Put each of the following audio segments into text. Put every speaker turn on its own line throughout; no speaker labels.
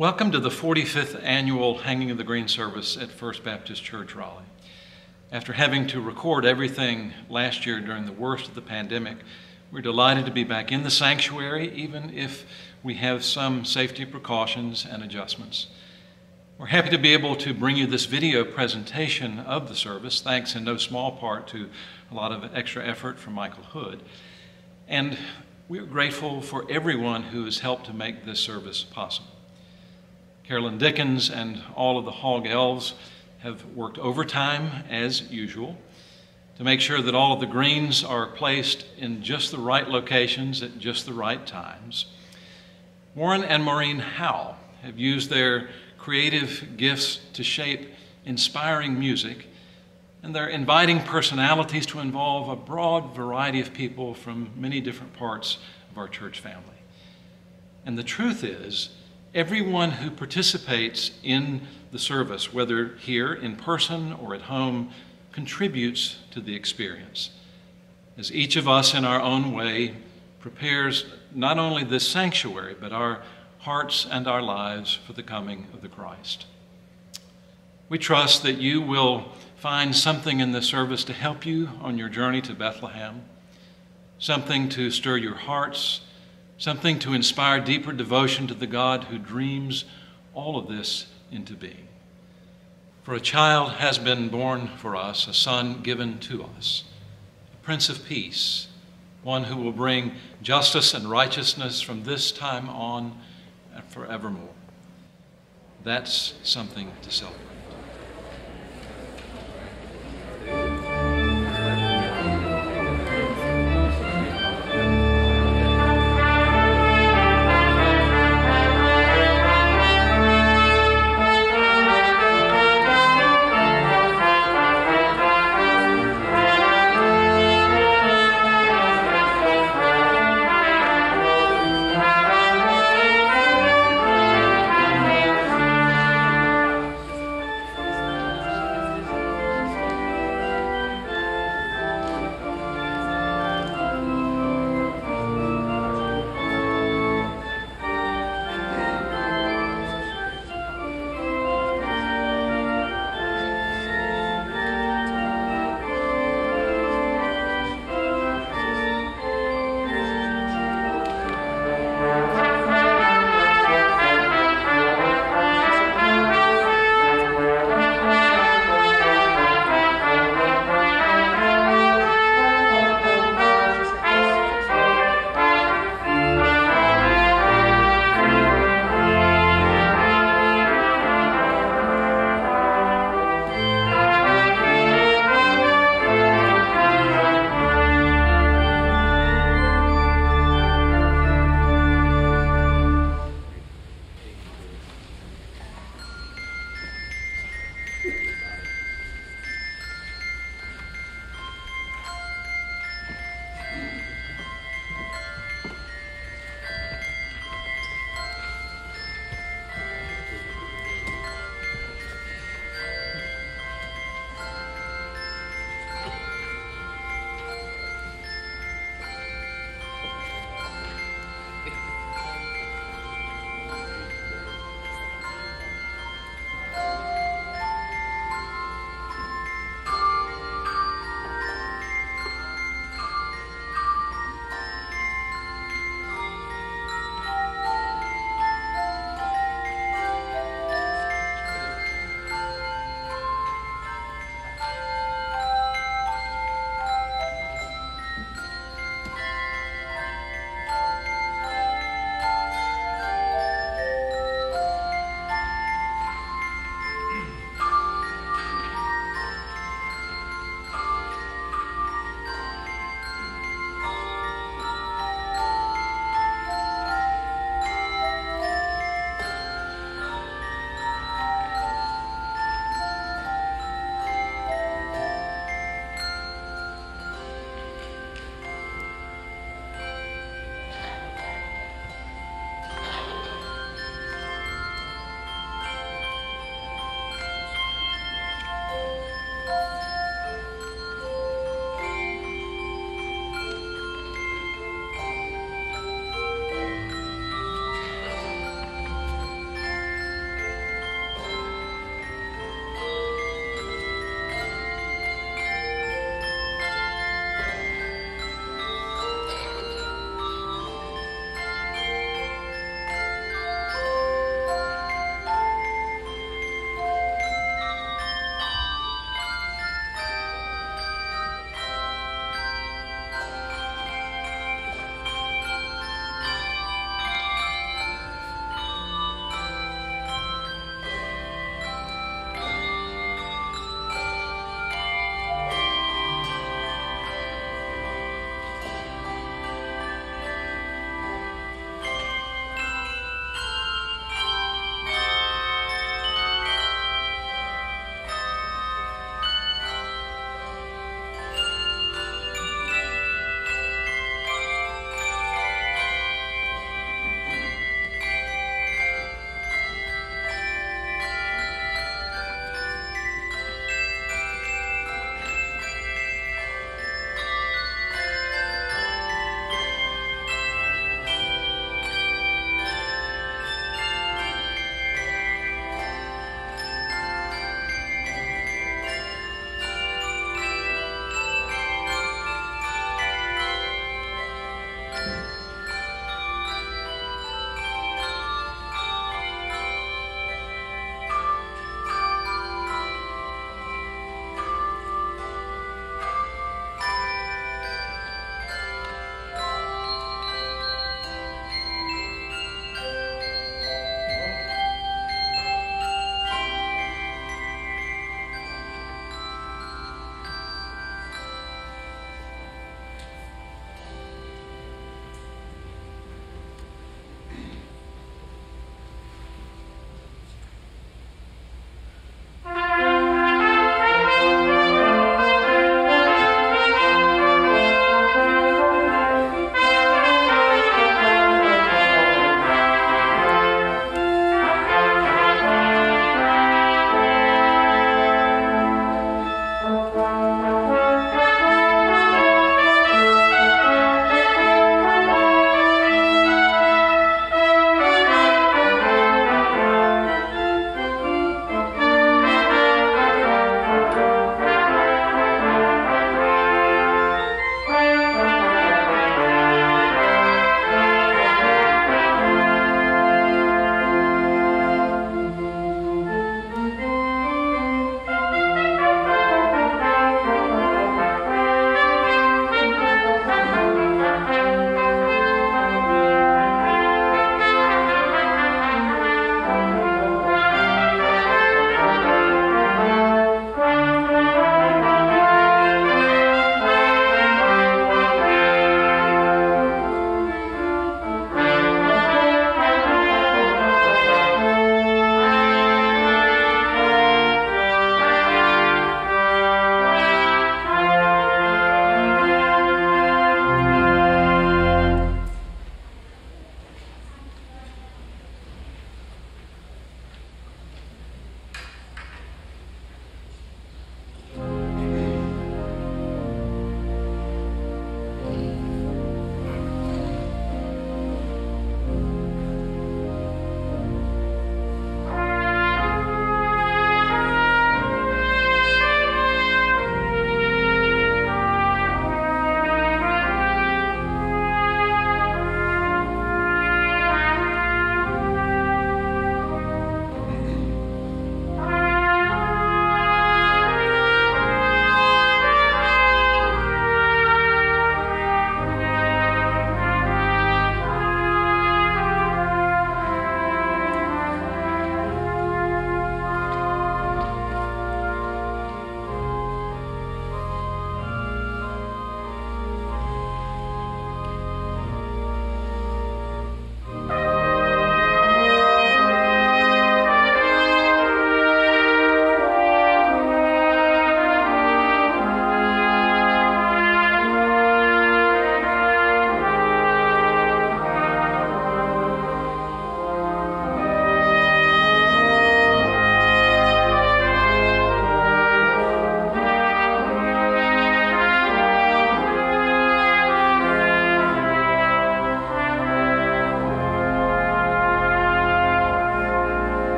Welcome to the 45th annual Hanging of the Green service at First Baptist Church, Raleigh. After having to record everything last year during the worst of the pandemic, we're delighted to be back in the sanctuary, even if we have some safety precautions and adjustments. We're happy to be able to bring you this video presentation of the service, thanks in no small part to a lot of extra effort from Michael Hood. And we're grateful for everyone who has helped to make this service possible. Carolyn Dickens and all of the Hog Elves have worked overtime as usual to make sure that all of the greens are placed in just the right locations at just the right times. Warren and Maureen Howe have used their creative gifts to shape inspiring music, and they're inviting personalities to involve a broad variety of people from many different parts of our church family. And the truth is, everyone who participates in the service, whether here in person or at home, contributes to the experience, as each of us in our own way prepares not only this sanctuary, but our hearts and our lives for the coming of the Christ. We trust that you will find something in this service to help you on your journey to Bethlehem, something to stir your hearts, something to inspire deeper devotion to the God who dreams all of this into being. For a child has been born for us, a son given to us, a Prince of Peace, one who will bring justice and righteousness from this time on and forevermore. That's something to celebrate.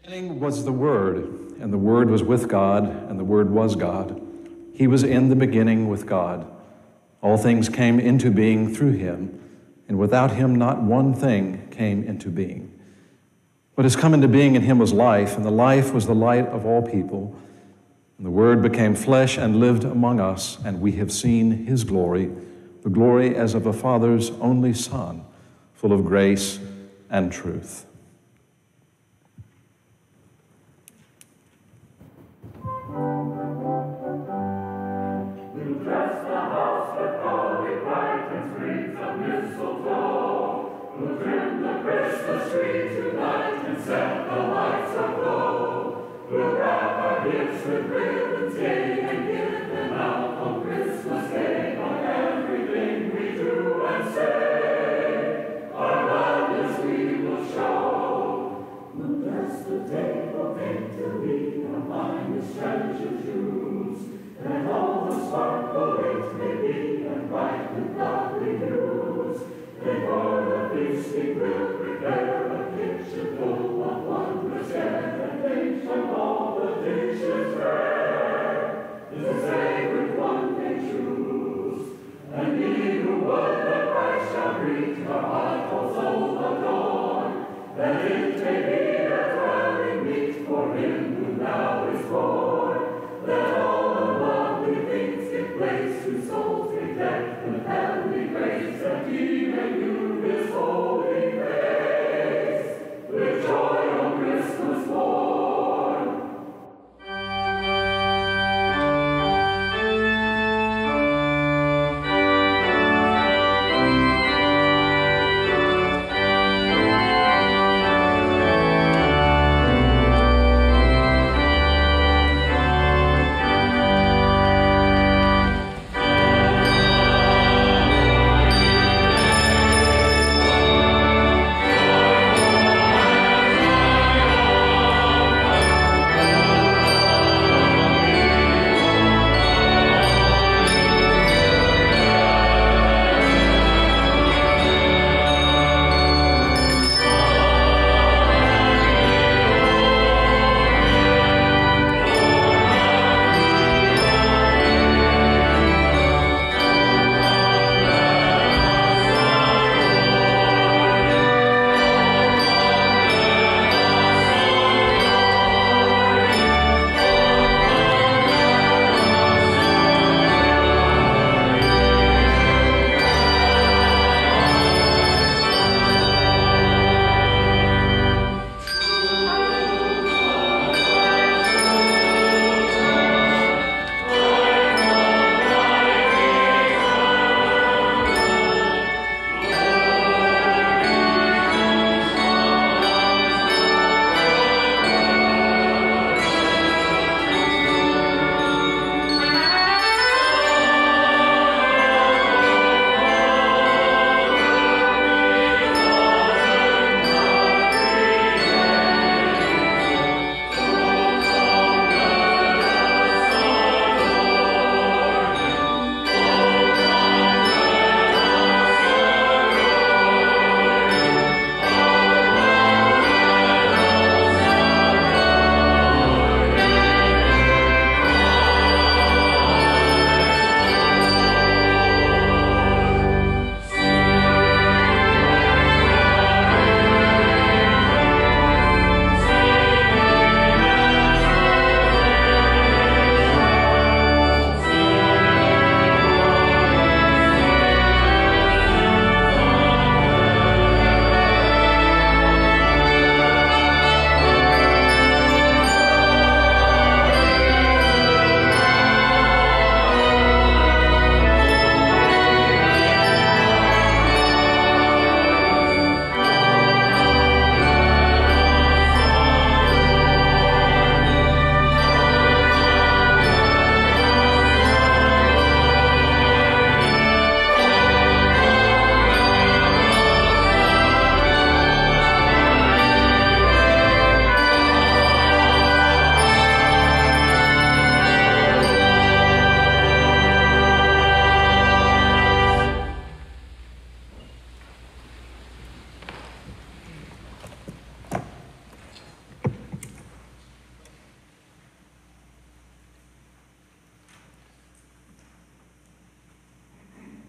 beginning was the Word, and the Word was with God, and the Word was God. He was in the beginning with God. All things came into being through him, and without him not one thing came into being. What has come into being in him was life, and the life was the light of all people. And the Word became flesh and lived among us, and we have seen his glory, the glory as of a Father's only Son, full of grace and truth.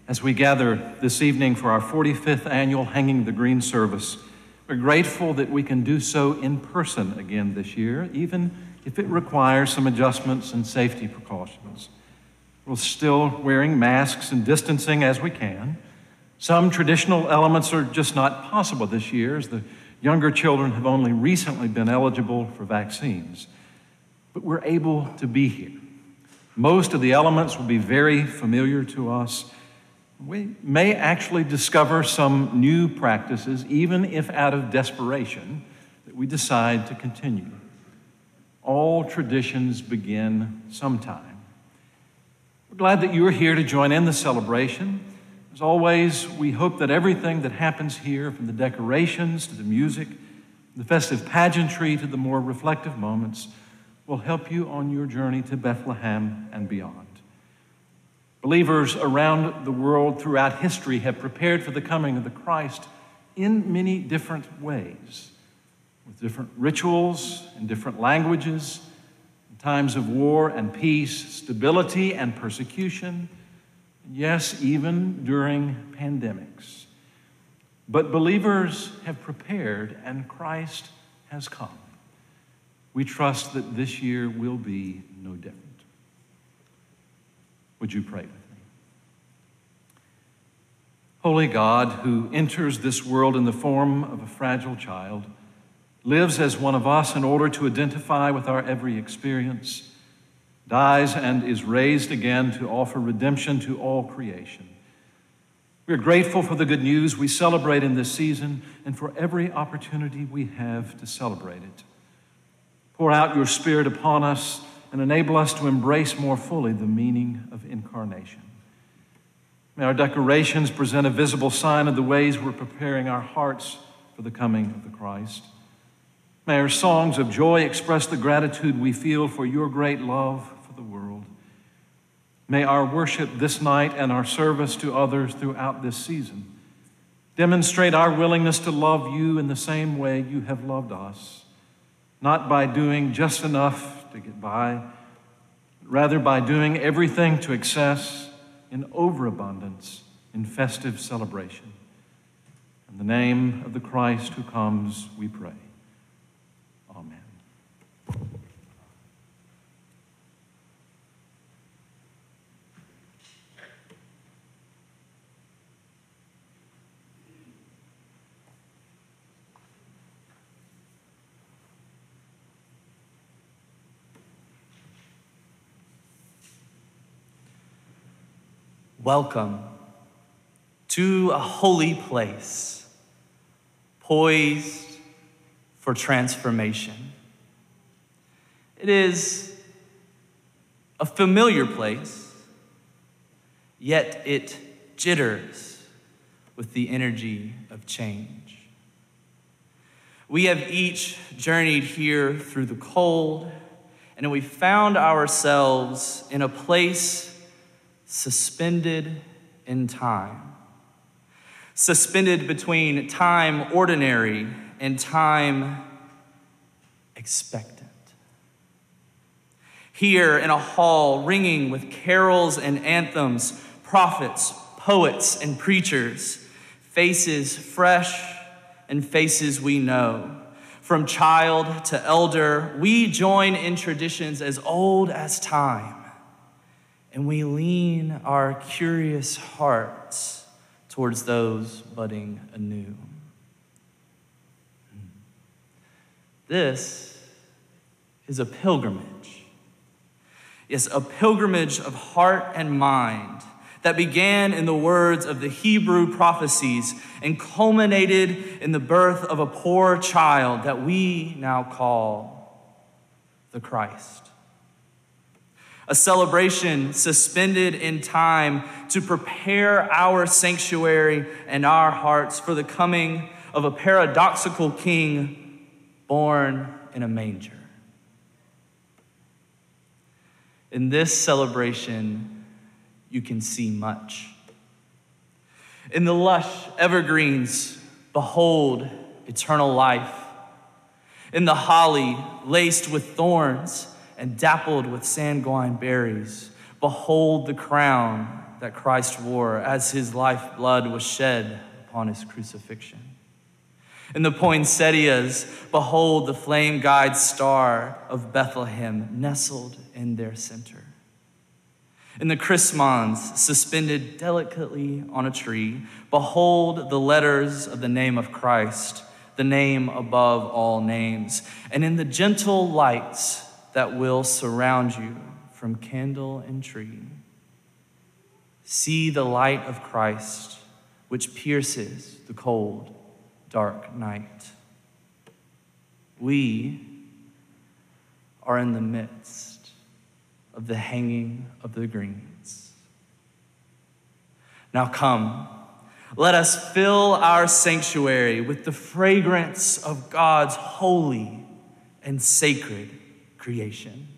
As we gather this evening for our 45th annual Hanging the Green service, we're grateful that we can do so in person again this year, even if it requires some adjustments and safety precautions. We're still wearing masks and distancing as we can. Some traditional elements are just not possible this year, as the younger children have only recently been eligible for vaccines. But we're able to be here. Most of the elements will be very familiar to us. We may actually discover some new practices, even if out of desperation, that we decide to continue. All traditions begin sometime. We're glad that you are here to join in the celebration. As always, we hope that everything that happens here, from the decorations to the music, the festive pageantry to the more reflective moments, will help you on your journey to Bethlehem and beyond. Believers around the world throughout history have prepared for the coming of the Christ in many different ways, with different rituals and different languages, in times of war and peace, stability and persecution, and yes, even during pandemics. But believers have prepared and Christ has come. We trust that this year will be no different. Would you pray with me? Holy God, who enters this world in the form of a fragile child, lives as one of us in order to identify with our every experience, dies and is raised again to offer redemption to all creation. We are grateful for the good news we celebrate in this season and for every opportunity we have to celebrate it. Pour out your Spirit upon us and enable us to embrace more fully the meaning of incarnation. May our decorations present a visible sign of the ways we're preparing our hearts for the coming of the Christ. May our songs of joy express the gratitude we feel for your great love for the world. May our worship this night and our service to others throughout this season demonstrate our willingness to love you in the same way you have loved us, not by doing just enough to get by, but rather by doing everything to excess in overabundance in festive celebration. In the name of the Christ who comes, we pray. Amen.
Welcome to a holy place, poised for transformation. It is a familiar place, yet it jitters with the energy of change. We have each journeyed here through the cold, and we found ourselves in a place suspended in time. Suspended between time ordinary and time expectant. Here in a hall ringing with carols and anthems, prophets, poets, and preachers, faces fresh and faces we know. From child to elder, we join in traditions as old as time. And we lean our curious hearts towards those budding anew. This is a pilgrimage. Yes, a pilgrimage of heart and mind that began in the words of the Hebrew prophecies and culminated in the birth of a poor child that we now call the Christ. A celebration suspended in time to prepare our sanctuary and our hearts for the coming of a paradoxical king born in a manger. In this celebration, you can see much. In the lush evergreens, behold eternal life. In the holly laced with thorns and dappled with sanguine berries, behold the crown that Christ wore as his lifeblood was shed upon his crucifixion. In the poinsettias, behold the flame guide star of Bethlehem nestled in their center. In the chrismons, suspended delicately on a tree, behold the letters of the name of Christ, the name above all names. And in the gentle lights that will surround you from candle and tree, see the light of Christ, which pierces the cold, dark night. We are in the midst of the hanging of the greens. Now come, let us fill our sanctuary with the fragrance of God's holy and sacred creation.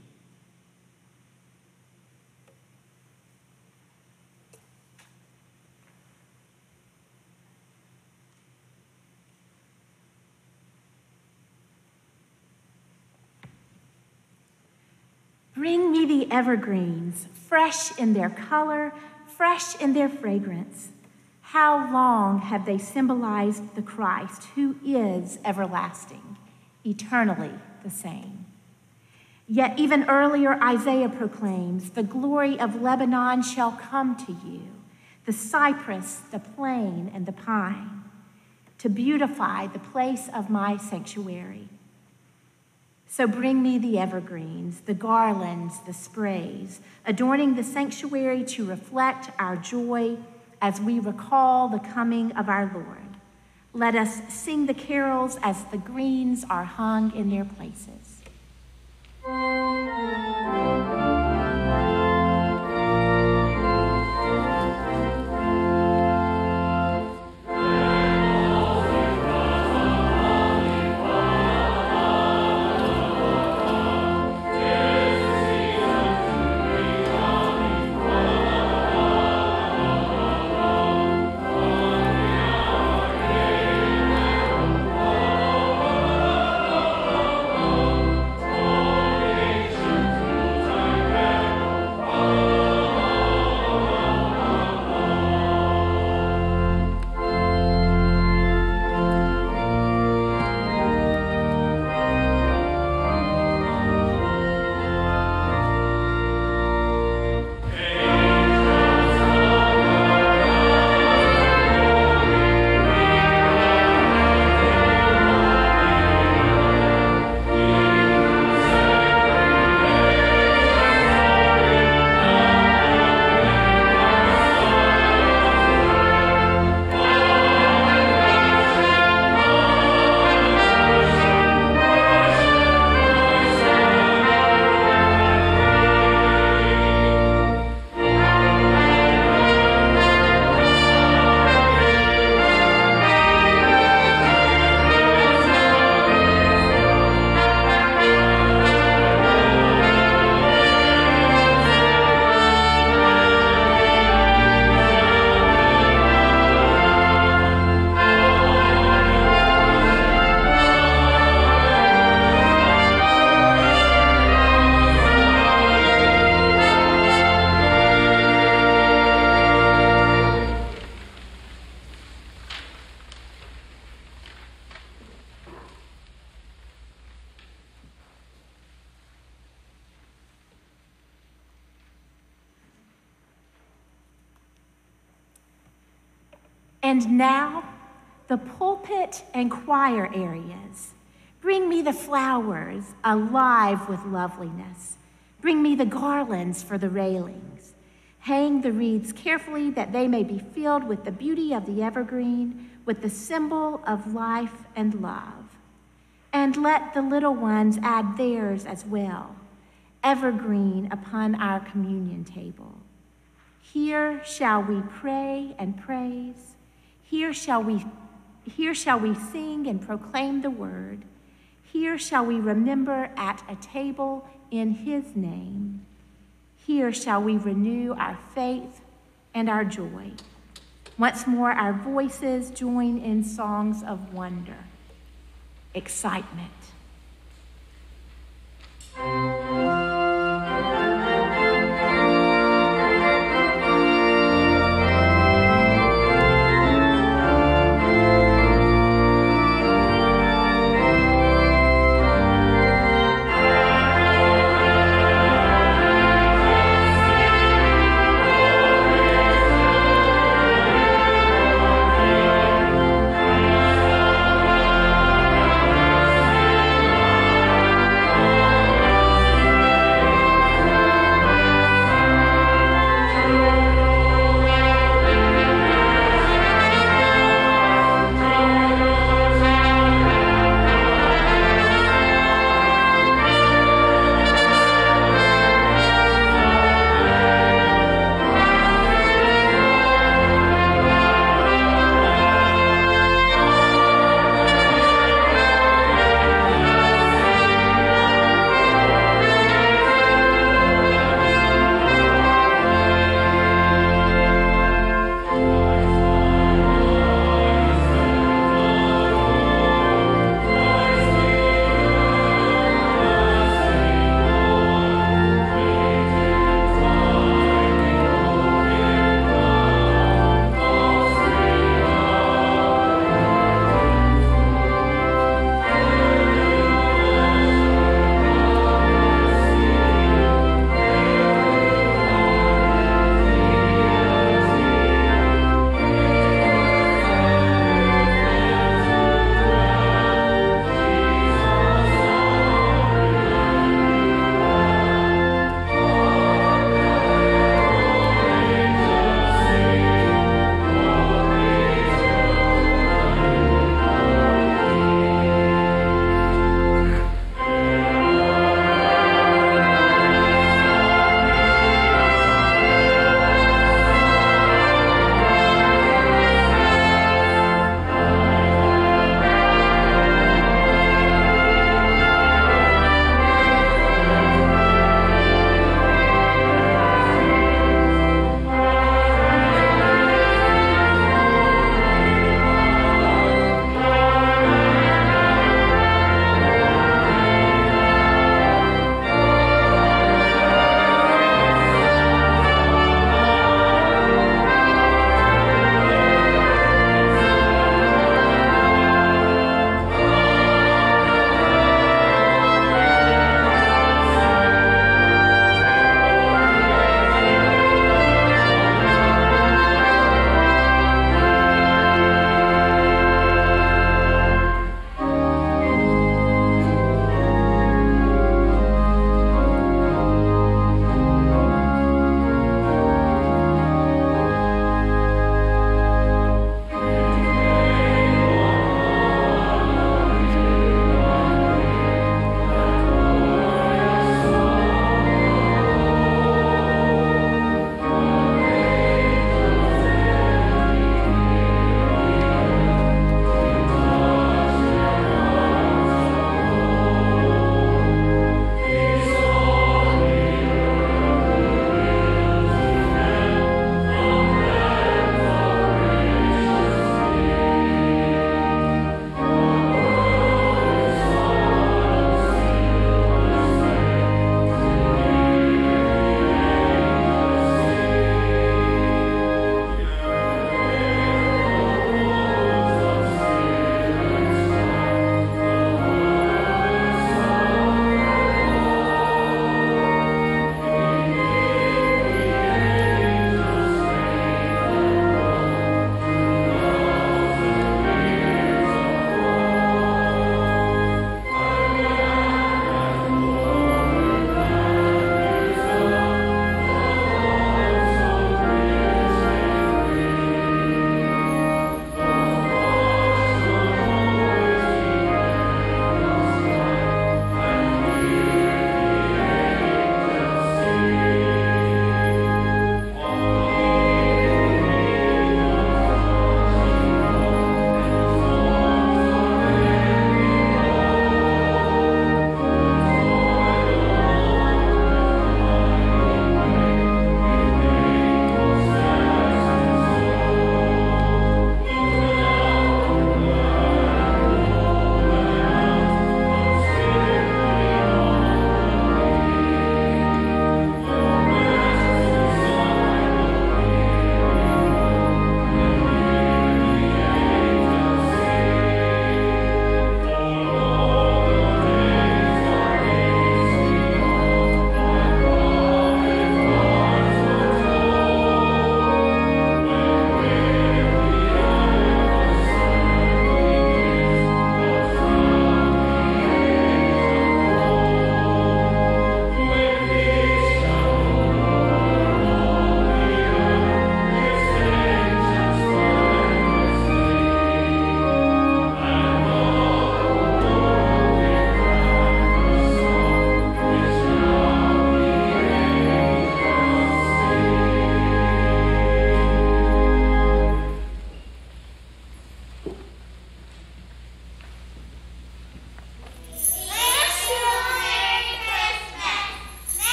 Bring me the evergreens, fresh in their color, fresh in their fragrance. How long have they symbolized the Christ who is everlasting, eternally the same? Yet even earlier, Isaiah proclaims, the glory of Lebanon shall come to you, the cypress, the plane, and the pine, to beautify the place of my sanctuary. So bring me the evergreens, the garlands, the sprays, adorning the sanctuary to reflect our joy as we recall the coming of our Lord. Let us sing the carols as the greens are hung in their places. And now, the pulpit and choir areas. Bring me the flowers, alive with loveliness. Bring me the garlands for the railings. Hang the wreaths carefully that they may be filled with the beauty of the evergreen, with the symbol of life and love. And let the little ones add theirs as well, evergreen upon our communion table. Here shall we pray and praise. Here shall we sing and proclaim the word. Here shall we remember at a table in his name. Here shall we renew our faith and our joy. Once more, our voices join in songs of wonder, excitement.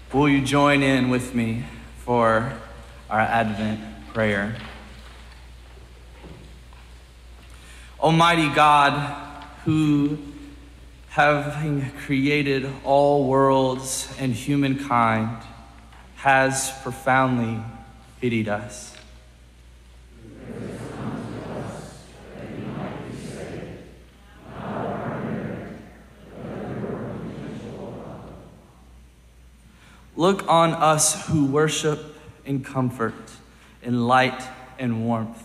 Will you join in with me for our Advent prayer? Almighty God, who, having created all worlds and humankind, has profoundly pitied us. Look on us who worship in comfort, in light and warmth,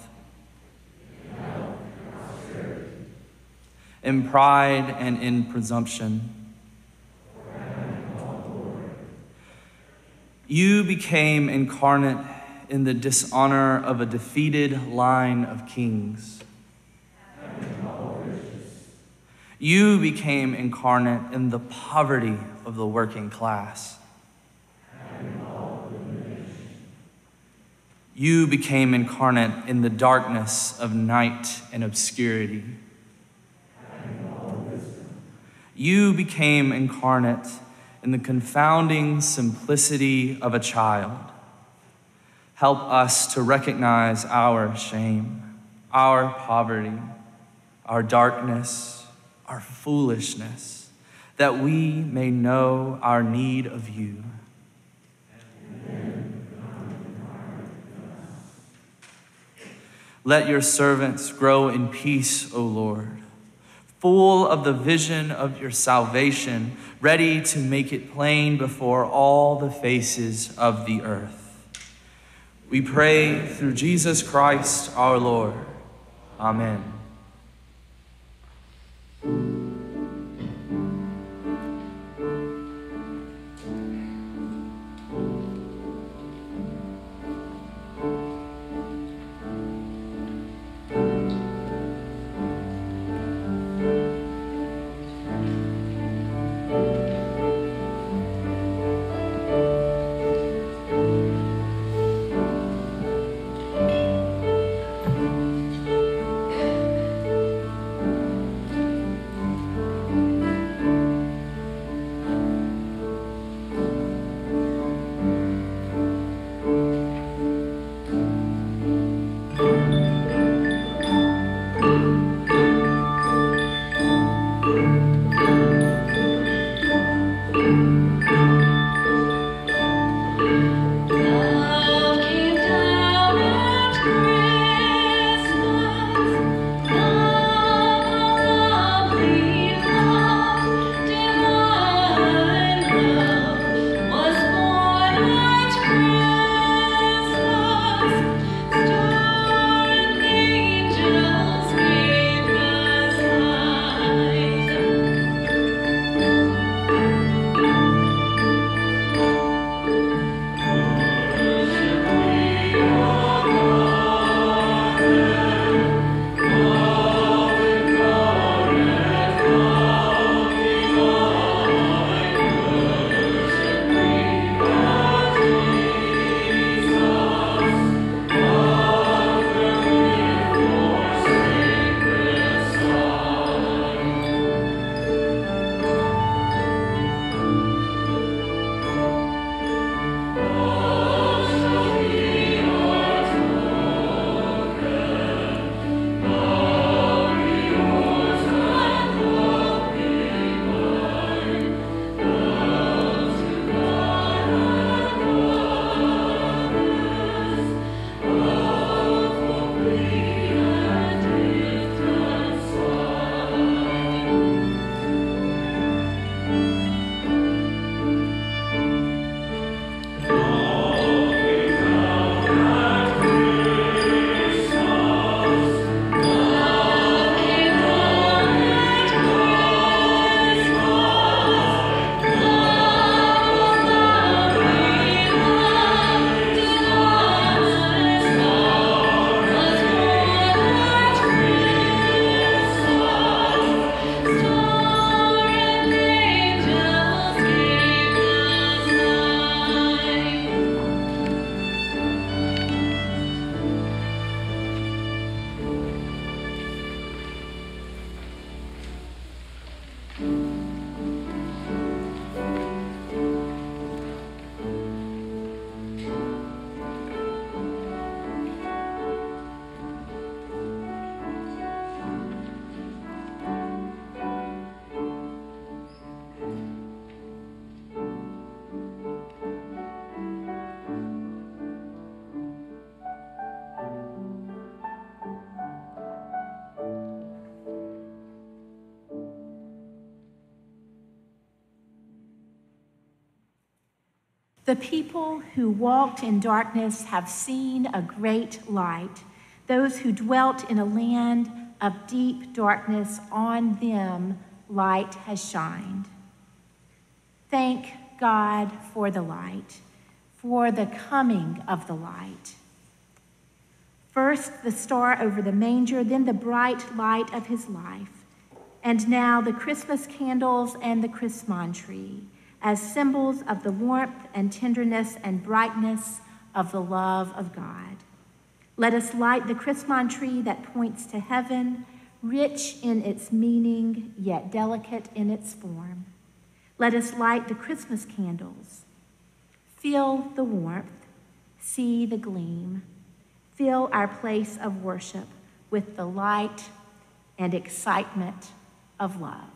in pride and in presumption. You became incarnate in the dishonor of a defeated line of kings. You became incarnate in the poverty of the working class. You became incarnate in the darkness of night and obscurity. You became incarnate in the confounding simplicity of a child. Help us to recognize our shame, our poverty, our darkness, our foolishness, that we may know our need of you. Let your servants grow in peace, O Lord, full of the vision of your salvation, ready to make it plain before all the faces of the earth. We pray through Jesus Christ our Lord. Amen.
The people who walked in darkness have seen a great light. Those who dwelt in a land of deep darkness, on them light has shined. Thank God for the light, for the coming of the light. First the star over the manger, then the bright light of his life, and now the Christmas candles and the Christmas tree, as symbols of the warmth and tenderness and brightness of the love of God. Let us light the Christmas tree that points to heaven, rich in its meaning, yet delicate in its form. Let us light the Christmas candles. Feel the warmth, see the gleam. Fill our place of worship with the light and excitement of love.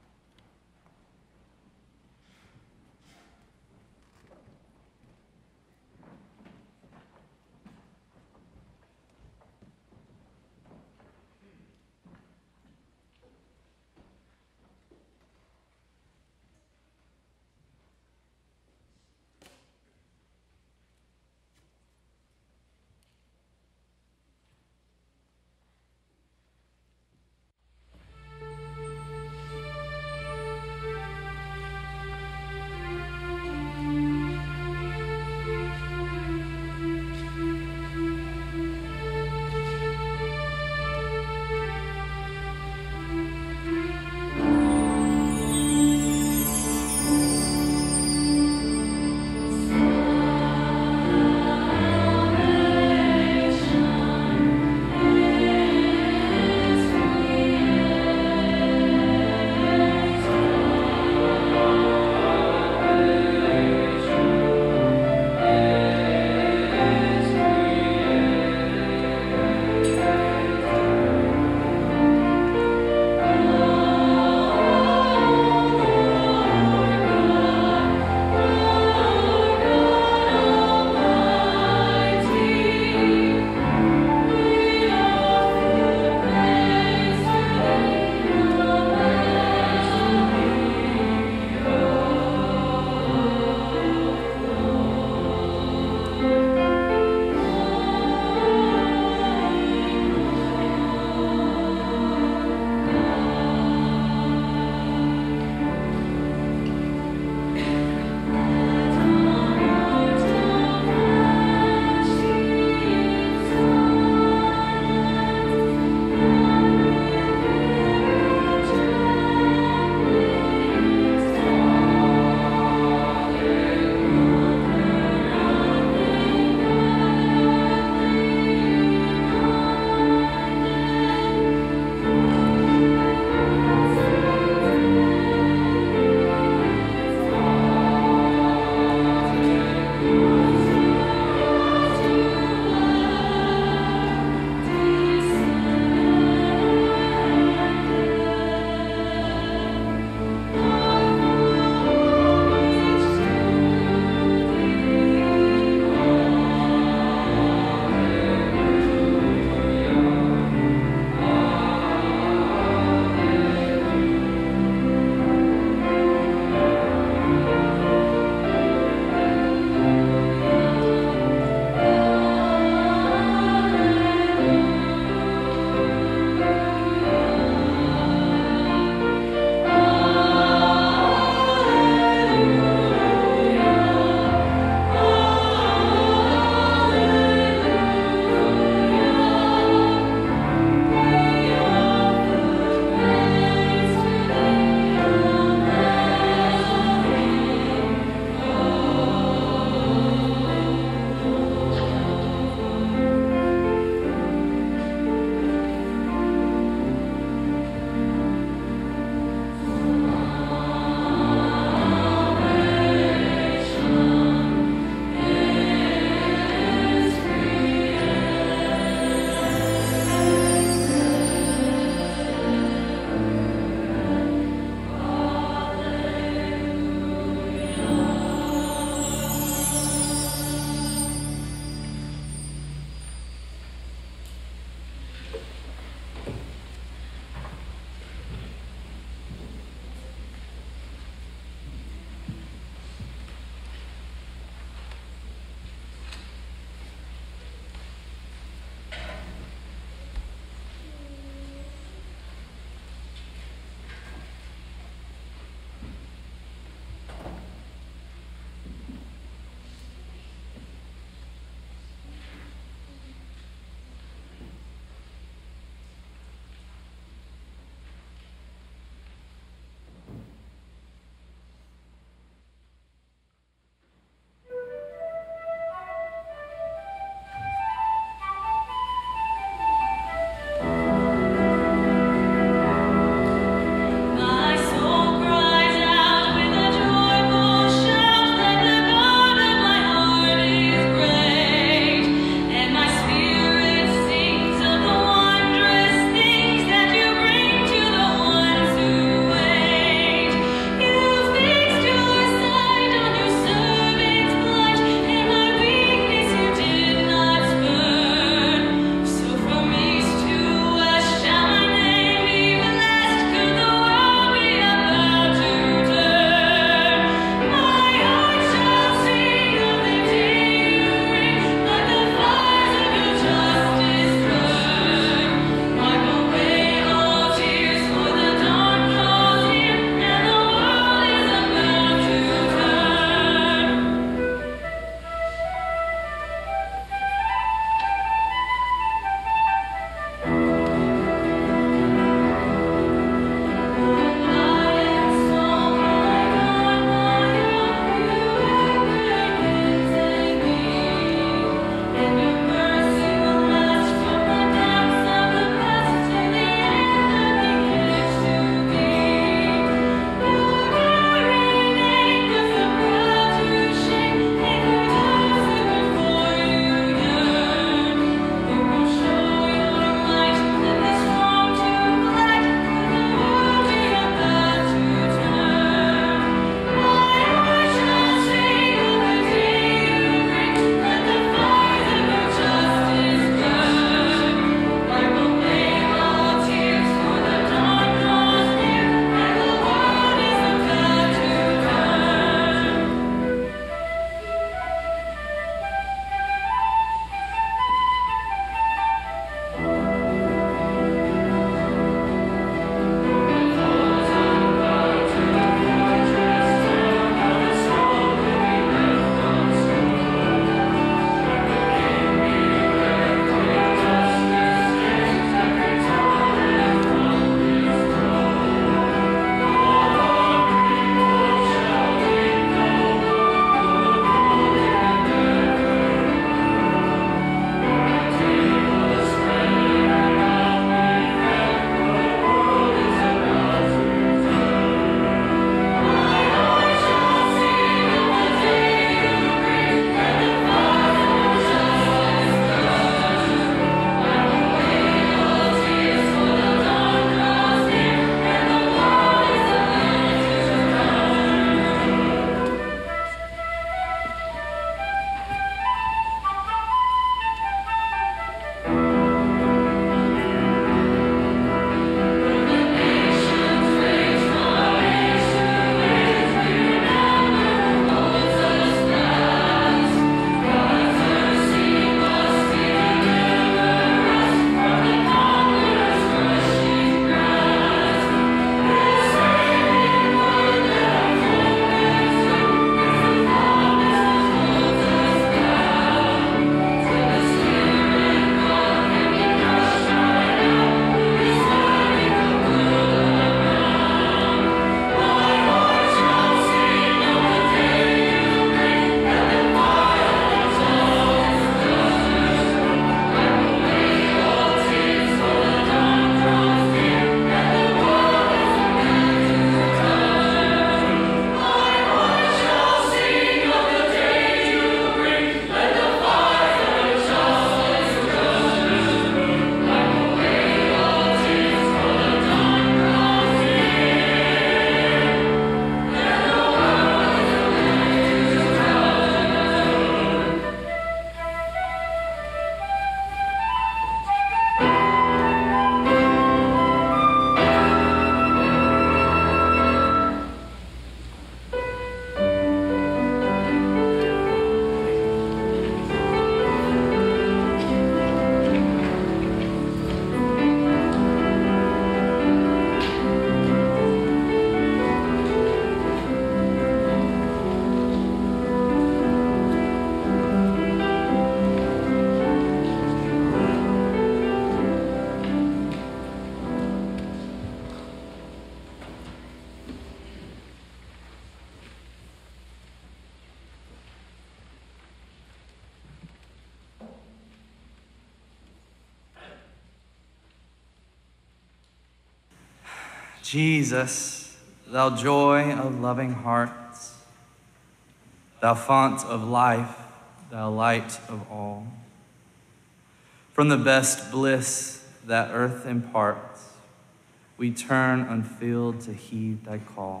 Jesus, thou joy of loving hearts, thou font of life, thou light of all. From the best bliss that earth imparts, we turn unfilled to heed thy call.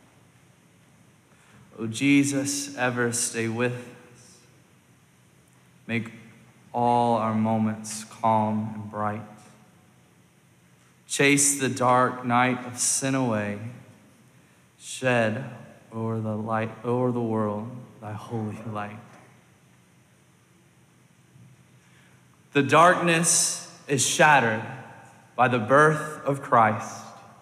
O Jesus, ever stay with us. Make all our moments calm and bright. Chase the dark night of sin away. Shed o'er the world thy holy light. The darkness is shattered by the birth of Christ.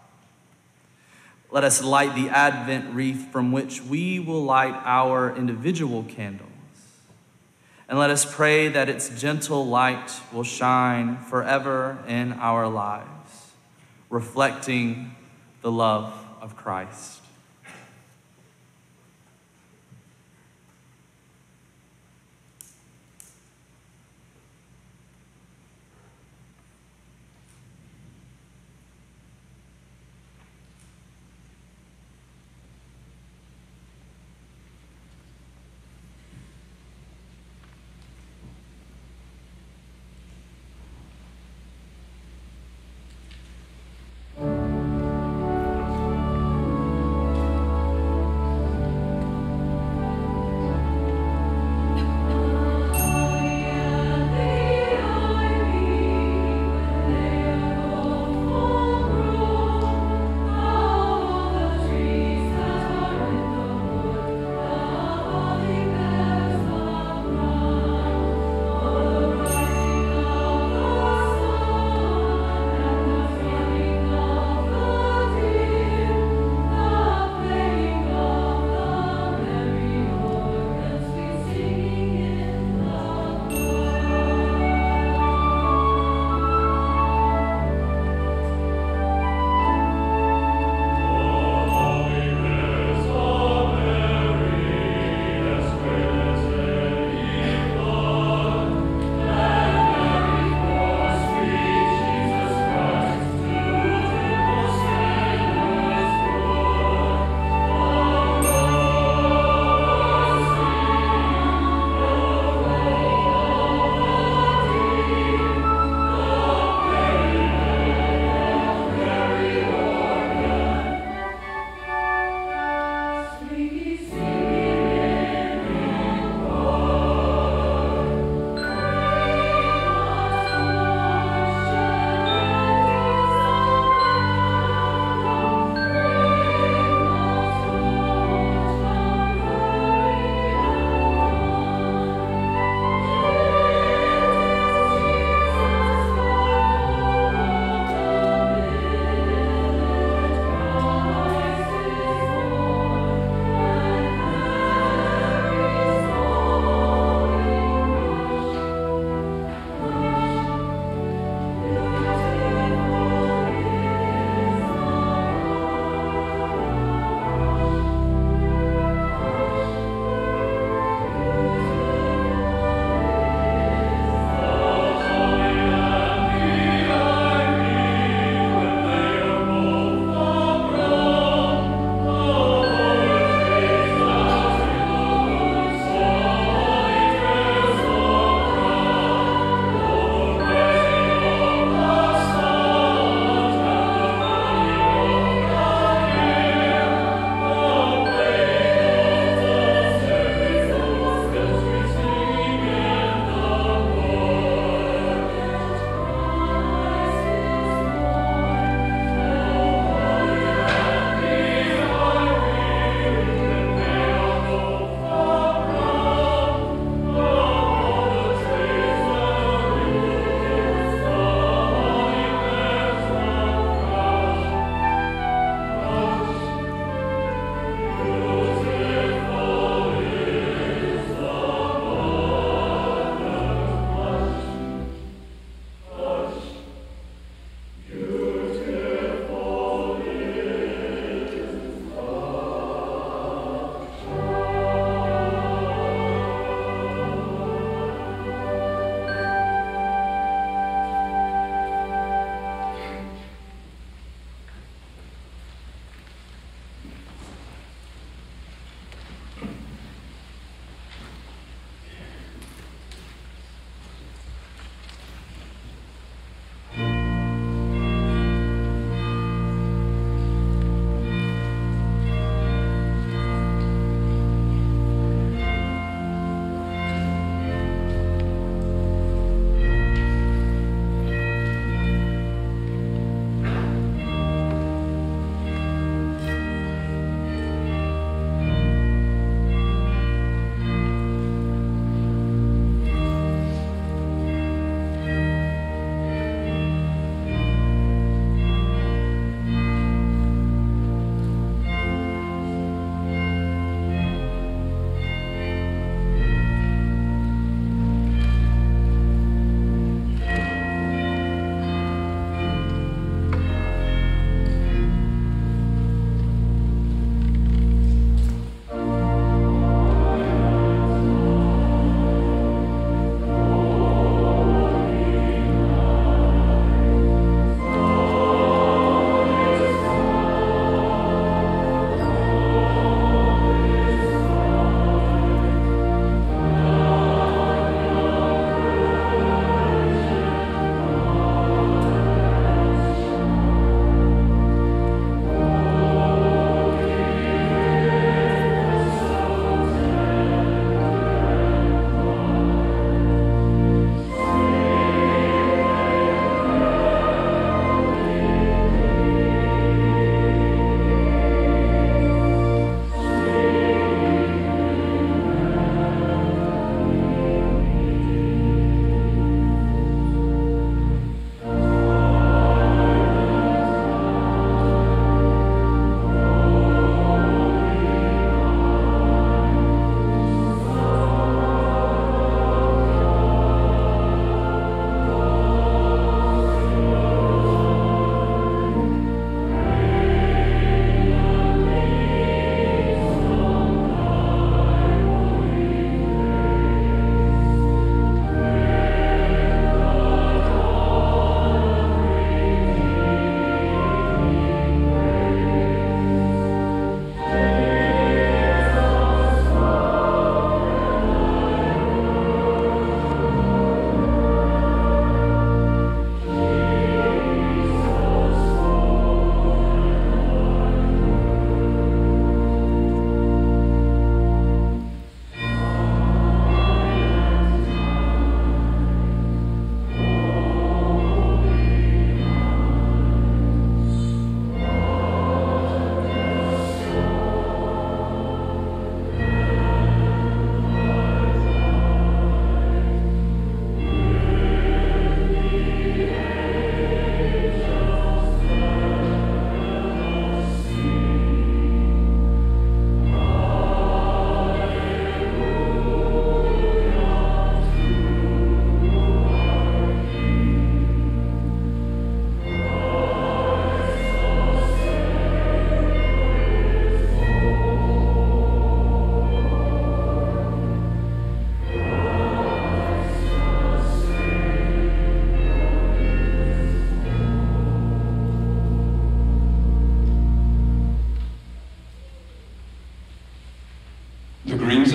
Let us light the Advent wreath from which we will light our individual candles. And let us pray that its gentle light will shine forever in our lives, reflecting the love of Christ.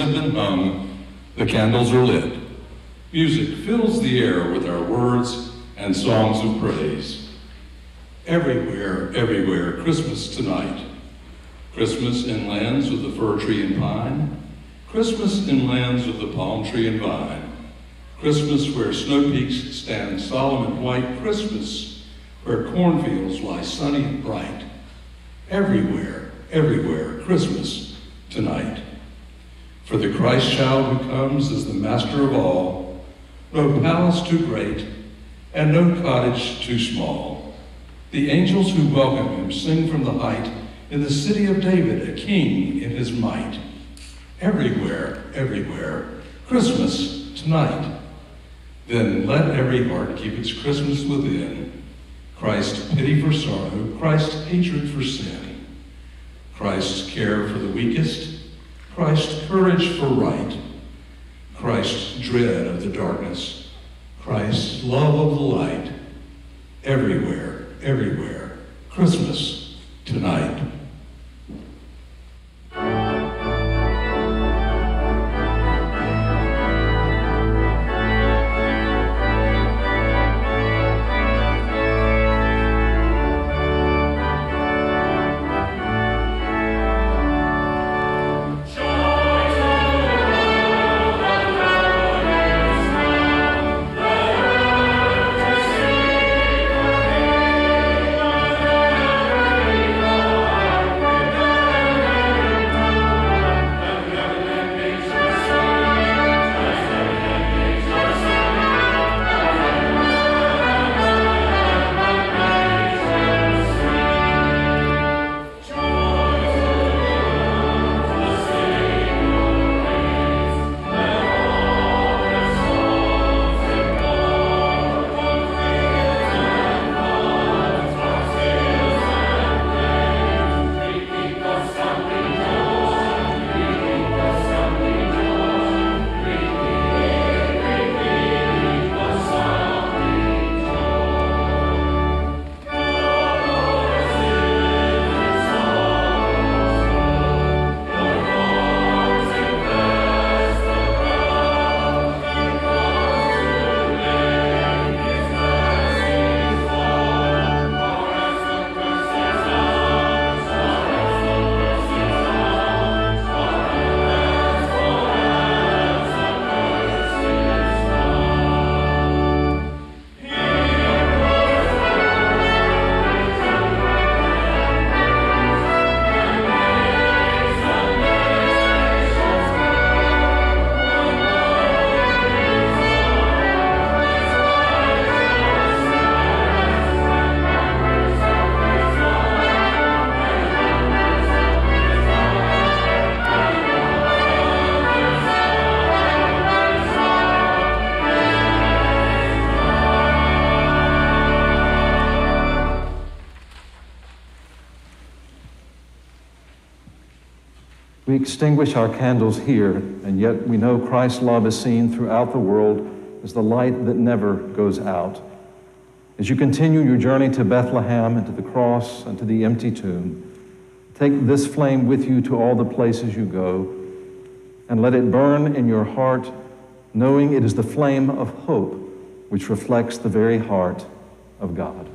have been hung, the candles are lit. Music fills the air with our words and songs of praise. Everywhere, everywhere, Christmas tonight. Christmas in lands with the fir tree and pine. Christmas in lands with the palm tree and vine. Christmas where snow peaks stand solemn and white. Christmas where cornfields lie sunny and bright. Everywhere, everywhere, Christmas tonight. For the Christ child who comes as the master of all, no palace too great and no cottage too small. The angels who welcome him sing from the height, in the city of David, a king in his might. Everywhere, everywhere, Christmas tonight. Then let every heart keep its Christmas within. Christ's pity for sorrow, Christ's hatred for sin. Christ's care for the weakest, Christ's courage for right. Christ's dread of the darkness, Christ's love of the light. Everywhere, everywhere, Christmas tonight.
We extinguish our candles here, and yet we know Christ's love is seen throughout the world as the light that never goes out. As you continue your journey to Bethlehem and to the cross and to the empty tomb, take this flame with you to all the places you go, and let it burn in your heart, knowing it is the flame of hope which reflects the very heart of God.